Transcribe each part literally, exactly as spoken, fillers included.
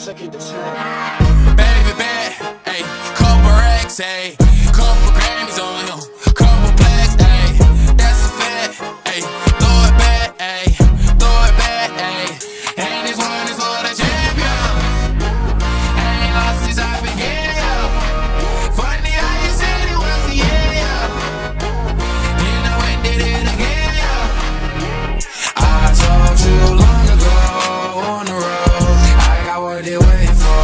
guess I get the time. Baby, bad, ayy, couple racks, ayy, couple Grammys on him, couple plaques, ayy, that's a fact, ayy, throw it back, ayy, throw it back, ayy, and this one is for the champion. I ain't lost since I began, yeah. Funny how you said it was a yeah, yeah. You know I did it again, yeah. I told you long ago on the road, I got what they waiting for.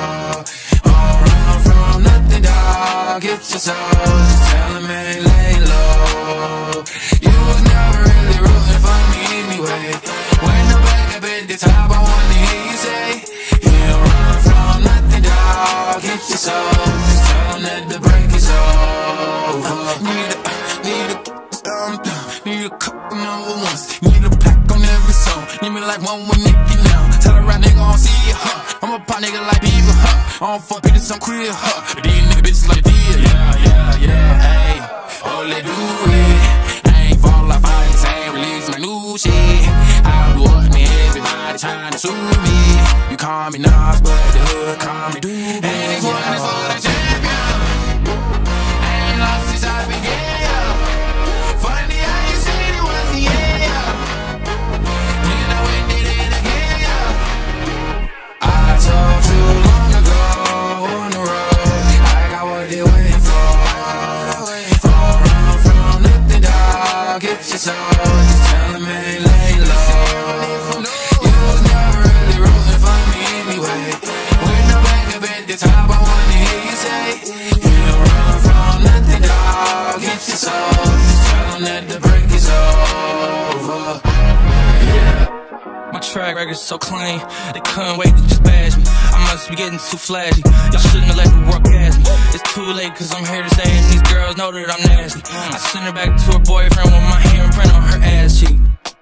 All run from nothing, dog. Get your soul, just tell them ain't lay low. You was never really rooting for me anyway. When I'm back up at the top, I wanna hear you say, you run from nothing, dog. Get your soul, just tell them that the break is over. Need a, need a, um, need a couple number ones. Need a pack on every song. Need me like one with Nicky now. Tell a rap nigga I don't see it, huh? I'm a pop nigga like people, huh? I don't fuck bitches, I'm queer, huh? But these nigga bitches like this, yeah, yeah, yeah, ayy. Oh, let do it. I ain't fall off, I just ain't release my new shit. I blew up, man, everybody trying to sue me. You call me Nas, but the hood call me Doobie. And this one is for the champion. I ain't lost since I began, yeah. Funny how you said it was the yeah, yeah. You know we did it again, yeah. I told you long ago on the road, I got what they waiting for. All run from nothing, dog. Get your soul, just tell them ain't lay low. You was never really rooting for me anyway. When I'm back up at the top, I wanna hear you say, you run from nothing, dog. Get your soul, just tell them that the break is over. Yeah. My track record's so clean, they couldn't wait to just bash me. I must be getting too flashy, y'all shouldn't have let the world gas me. It's too late cause I'm here to stay and these girls know that I'm nasty. I sent her back to her boyfriend with my handprint on her ass cheek.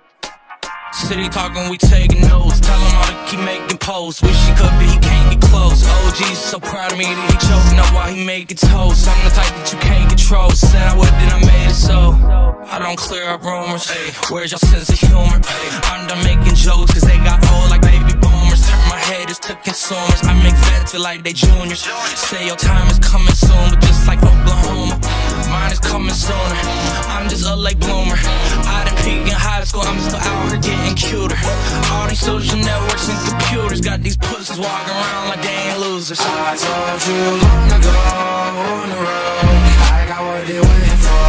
City talking, we taking notes, tell him all to keep making posts. Wish he could but he can't get close. O G's so proud of me that he choking up while he making toast. I'm the type that you can't control, said I would then I made it so. I don't clear up rumors, where's your sense of humor? I'm done making jokes cause they got old like baby boomers. Turn my haters to consumers, I make vets feel like they juniors. Say your time is coming soon, but just like Oklahoma, mine is coming sooner. I'm just a late bloomer, I done peak in high school, I'm still out here getting cuter. All these social networks and computers got these pussies walking around like they ain't losers. I told you long ago on the road, I got what they waiting for.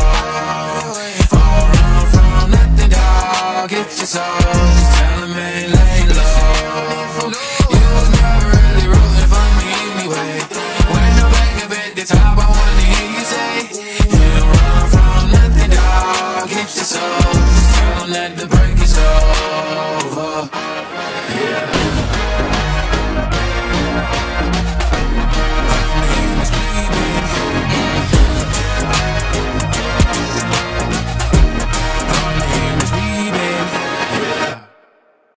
All run from nothing, dog. Get your soul, just tell them ain't lay low. You was never really rooting for me anyway. When I'm back up at the top, I wanna hear you say, you run from nothing, dog. Get your soul, just tell them that the break is over. Yeah.